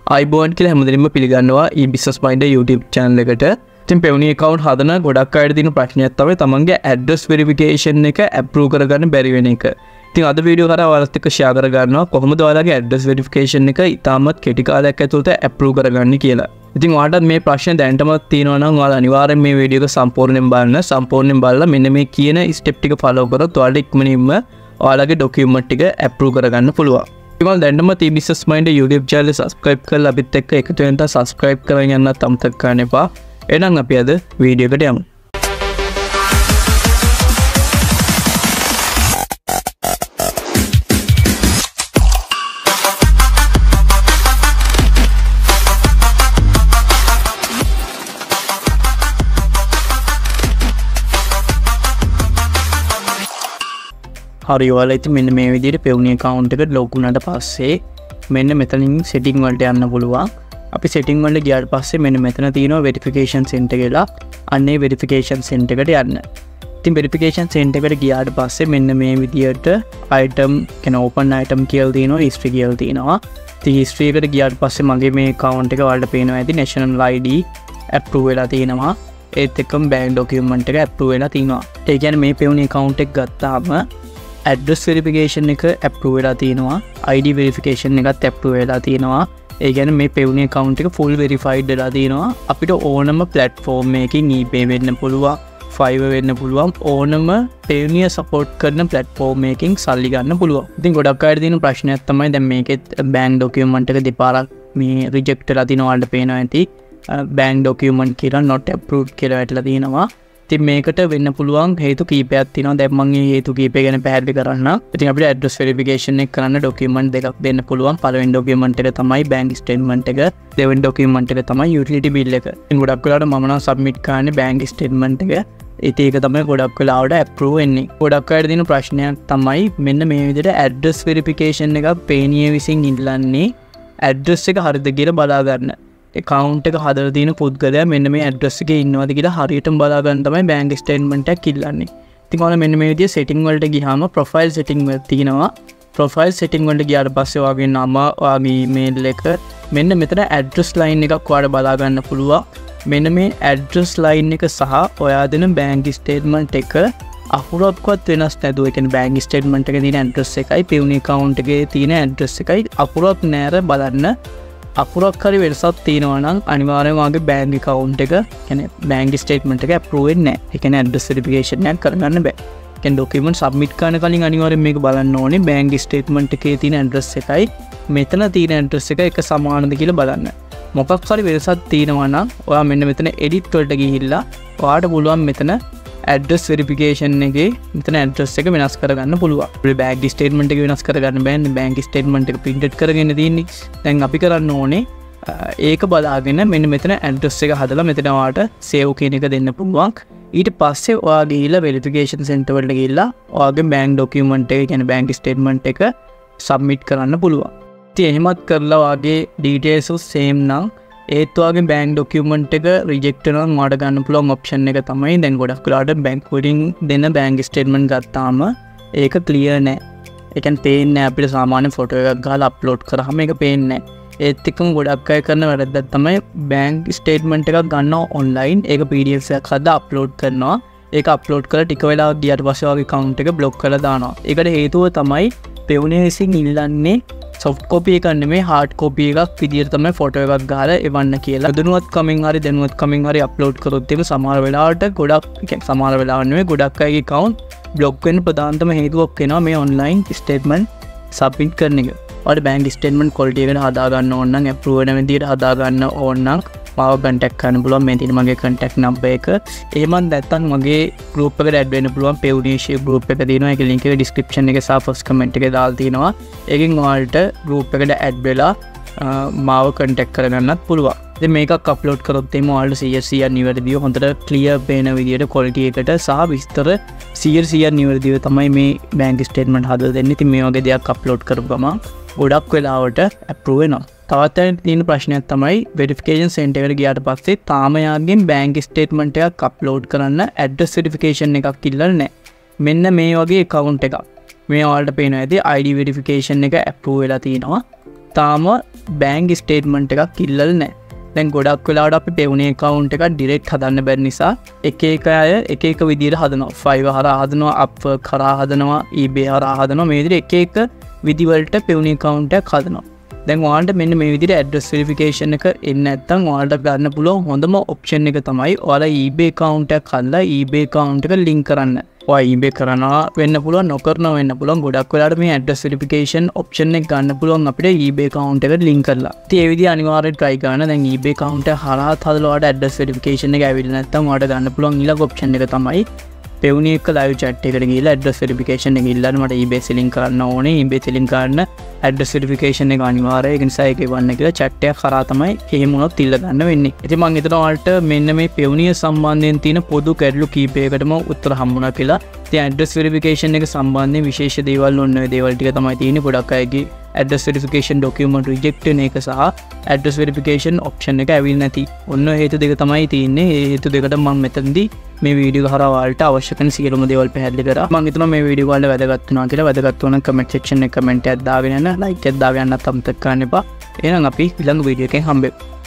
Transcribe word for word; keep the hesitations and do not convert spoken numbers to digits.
iBond කියලා හැමදෙරින්ම පිළිගන්නවා e-business minder YouTube channel එකට. ඉතින් Payoneer account හදන ගොඩක් අයට තියෙන ප්‍රශ්නයක් තමයි තමන්ගේ address verification එක approve කරගන්න බැරි වෙන එක. ඉතින් අද වීඩියෝ කරා ඔයාලත් එක්ක share කර ගන්නවා කොහොමද ඔයාලගේ address verification එක ඉතාමත් කෙටි කාලයක් ඇතුළත approve කරගන්නේ කියලා. ඉතින් ඔයාලට මේ ප්‍රශ්නේ දැනටම තියෙනවා නම් ඔයාලා අනිවාර්යෙන් මේ වීඩියෝ එක සම්පූර්ණයෙන් බලන්න. සම්පූර්ණයෙන් බලලා මෙන්න මේ කියන step ටික follow කරොත් ඔයාලට ඉක්මනින්ම ඔයාලගේ document ටික approve කරගන්න පුළුවන්. ඉතින් දැනටම e-business minder YouTube channel subscribe කරලා අපිත් එක්ක එකතු වෙන්න subscribe කරගෙන යන්නත් අමතක කරන්න එපා. එහෙනම් අපි අද වීඩියෝ එකට යමු. හරි ඔයාලා ඉතින් මෙන්න මේ විදිහට Payoneer account එකට log වුණාට පස්සේ මෙන්න මෙතනින් setting වලට යන්න පුළුවන්. අපි setting වලට ගියාට පස්සේ මෙන්න මෙතන තියෙනවා verification center කියලා. අන්නේ verification center එකට යන්න. ඉතින් verification center එකට ගියාට පස්සේ මෙන්න මේ විදිහට item කියන open item කියලා තියෙනවා, history කියලා තියෙනවා. ඉතින් history එකට ගියාට පස්සේ මගේ මේ account එක වලට පේනවා ඇති national I D approve වෙලා තියෙනවා. ඒත් එක්කම bank document එක approve වෙලා තියෙනවා. ඒ කියන්නේ මේ Payoneer account එක ගත්තාම address verification එක approve වෙලා තියෙනවා, I D verification එකත් approve වෙලා තියෙනවා. ඒ කියන්නේ මේ Payoneer account එක full verified වෙලා තියෙනවා. අපිට ඕනම platform එකකින් ePay වෙන්න පුළුවන්, Fiverr වෙන්න පුළුවන්, ඕනම Payoneer support කරන platform එකකින් සල්ලි ගන්න පුළුවන්. ඉතින් ගොඩක් අයට තියෙන ප්‍රශ්නයක් තමයි දැන් මේකෙත් bank document එක දෙපාරක් මේ reject වෙලා තියෙනවා. ඔයාලට පේනවා ඇති bank document කියලා not approved කියලා වැටලා තියෙනවා. ඉතින් මේකට වෙන්න පුළුවන් හේතු කීපයක් තියෙනවා. දැන් මම මේ හේතු කීපය ගැන පැහැදිලි කරන්න. ඉතින් අපිට address verification එක කරන්න document දෙකක් දෙන්න පුළුවන්. පළවෙනි document එක තමයි bank statement එක. දෙවෙනි document එක තමයි utility bill එක. ඉතින් ගොඩක් වෙලාවට මම නම් submit කරන්නේ bank statement එක. ඉතින් ඒක තමයි ගොඩක් වෙලාවට approve වෙන්නේ. ගොඩක් අයට තියෙන ප්‍රශ්නයක් තමයි මෙන්න මේ විදිහට address verification එකක් Payoneer විසින් ඉල්ලන්නේ address එක හරියද කියලා බලා ගන්න. account එක හදලා තියෙන පුද්ගලයා මෙන්න මේ address එකේ ඉන්නවද කියලා හරියටම බලා ගන්න තමයි bank statement එකක් ඉල්ලන්නේ. ඉතින් ඔයාලා මෙන්න මේ විදිහේ setting වලට ගියාම profile setting වල තියෙනවා. profile setting වලට ගියාට පස්සේ ඔයාගේ නම, ඔයාගේ email එක, මෙන්න මෙතන address line එකක් ඔයාලා බලා ගන්න පුළුවන්. මෙන්න මේ address line එක සහ ඔයා දෙන bank statement එක අකුරක්වත් වෙනස් නැතුව, ඒ කියන්නේ bank statement එකේ තියෙන address එකයි Payoneer account එකේ තියෙන address එකයි අකුරක් නැර බලන්න. අකුරක් හරි වෙනසක් තියෙනවා නම් අනිවාර්යයෙන්ම ඔයාගේ bank account එක කියන්නේ bank statement එක approve වෙන්නේ නැහැ. ඒ කියන්නේ address verification එකක් කරගන්න බෑ. ඒ කියන්නේ document submit කරන කලින් අනිවාර්යයෙන් මේක බලන්න ඕනේ bank statement එකේ තියෙන address එකයි මෙතන තියෙන address එක එක සමානද කියලා බලන්න. මොකක් හරි වෙනසක් තියෙනවා නම් ඔයා මෙන්න මෙතන edit වලට ගිහිල්ලා ඔයාට පුළුවන් මෙතන address verification එකේ මෙතන address එක වෙනස් කරගන්න පුළුවන්. අපේ bank statement එක වෙනස් කරගන්න බෑනේ. bank statement එක printed කරගෙන තියෙන්නේ. දැන් අපි කරන්න ඕනේ ඒක බලාගෙන මෙන්න මෙතන address එක හදලා මෙතන ඔයාට save කියන එක දෙන්න පුළුවන්. ඊට පස්සේ ඔයා ගිහිල්ලා verification center වලට ගිහිල්ලා ඔයාගේ bank document එක කියන්නේ bank statement එක submit කරන්න පුළුවන්. ඉතින් එහෙමත් කරලා ඔයාගේ details same නම් ඒත් ඔයාගේ bank document එක reject වෙනවා නම් ඔයාට ගන්න පුළුවන් option එක තමයි දැන් ගොඩක් වෙලාවට bank වලින් දෙන bank statement ගත්තාම ඒක clear නෑ. ඒ කියන්නේ පේන්නේ නෑ අපිට සාමාන්‍ය photo එකක් ගහලා upload කරාම ඒක පේන්නේ නෑ. ඒත් එක්කම ගොඩක් අය කරන වැරද්දක් තමයි bank statement එකක් ගන්නවා online. ඒක P D F එකක් හදලා upload කරනවා. ඒක upload කරලා ටික වෙලාවක් ගියාට පස්සේ ඔයාගේ account එක block කරලා දානවා. ඒකට හේතුව තමයි Payoneer විසින් ඉල්ලන්නේ soft copy එකක් නෙමෙයි hard copy එකක් විදියට තමයි photo එකක් ගහලා එවන්න කියලා. දැනුවත් කමින් හරි දැනුවත් කමින් හරි upload කරොත් එහෙම සමහර වෙලාවට ගොඩක් කියන්නේ සමහර වෙලාවට නෙමෙයි ගොඩක් අයගේ account block වෙන්න ප්‍රධානතම හේතුවක් වෙනවා මේ online statement submit කරන එක. ඔයාලට bank statement quality එකට හදා ගන්න ඕන නම් approve වෙන විදියට හදා ගන්න ඕන නම් මාව contact කරන්න පුළුවන්. මේ තියෙන මගේ contact number එක. එහෙමත් නැත්නම් මගේ group එකට add වෙන්න පුළුවන්. Payoneer share group එක තියෙනවා. ඒකේ link එක description එකේ සහ first comment එකේ දාලා තියෙනවා. ඒකෙන් ඔයාලට group එකට add වෙලා මාව contact කරගන්නත් පුළුවන්. ඉතින් මේකක් upload කරොත් එimhe ඔයාලට one hundred percent නිවැරදිව හොඳට clear පේන විදියට quality එකට සහ විස්තර one hundred percent නිවැරදිව තමයි මේ bank statement හදලා දෙන්නේ. ඉතින් මේ වගේ දෙයක් upload කරපු ගමන් ගොඩක් වෙලාවට approve වෙනවා. තවත් තියෙන ප්‍රශ්නයක් තමයි verification center එකට ගියාට පස්සේ තාම යාගෙන් bank statement එකක් upload කරන්න address verification එකක් ඉල්ලලා නැහැ. මෙන්න මේ වගේ account එකක්. මේ ඔයාලට පේනවා ඇති I D verification එක approve වෙලා තියෙනවා. තාම බෑන්ක් ස්ටේට්මන්ට් එකක් ඉල්ලලා නැහැ. දැන් ගොඩක් වෙලාවට අපි පෙවුනේ account එක ඩිරෙක්ට් හදන්න බැරි නිසා එක එක අය එක එක විදිහට හදනවා. Fiverr හරහා හදනවා, Upwork හරහා හදනවා, eBay හරහා හදනවා. මේ විදිහට එක එක විදිවලට පෙවුනේ account එකක් හදනවා. දැන් ඔයාලට මෙන්න මේ විදිහට address verification එක එන්නේ නැත්නම් ඔයාලට ගන්න පුළුවන් හොඳම option එක තමයි ඔයාලා eBay account එකක් හදලා eBay account එක link කරන්න. ඔයා eBay කරනවා වෙන්න පුළුවන්, නොකරනවා වෙන්න පුළුවන්. ගොඩක් වෙලාවට මේ address verification option එක ගන්න පුළුවන් අපිට eBay account එකට link කරලා. ඉතින් ඒ විදිහ අනිවාර්යයෙන් try කරන්න. දැන් eBay account එක හරහා හදලා ඔයාලට address verification එක ඇවිල්ලා නැත්නම් ඔයාලට ගන්න පුළුවන් ඊළඟ option එක තමයි පෙවුනේ එක live chat එකට ගිහලා address verification එක ඉල්ලන්න. මට eBay selling කරන්න ඕනේ. eBay selling කරන්න address verification එක අනිවාර්යයි. ඒක නිසා ඒක එවන්න කියලා chat එක කරා තමයි එහෙම වුණොත් ඉල්ල ගන්න වෙන්නේ. ඉතින් මම හිතනවා ඔයාලට මෙන්න මේ පෙවුනිය සම්බන්ධයෙන් තියෙන පොදු ගැටලු කීපයකටම උත්තර හම්බුණා කියලා. ඉතින් address verification එක සම්බන්ධයෙන් විශේෂ දේවල් ඔන්න ඔය දේවල් ටික තමයි තියෙන්නේ. ගොඩක් අයගේ address verification document reject වෙන එක සහ address verification option එක ඇවිල්ලා නැති. ඔන්න හේතු දෙක තමයි තියෙන්නේ. ඒ හේතු දෙකට මම මෙතනදී මේ වීඩියෝ එක හරහා ඔයාලට අවශ්‍ය කරන සියලුම දේවල් පැහැදිලි කරා. මම හිතනවා මේ වීඩියෝ වල වැදගත් වුණා කියලා. වැදගත් වුණා නම් comment section එකේ comment එකක් දාගෙන යන්න, like එකක් දාගෙන යන්නත් අමතක කරන්න එපා. එහෙනම් අපි ඊළඟ වීඩියෝ එකෙන් හම්බෙමු.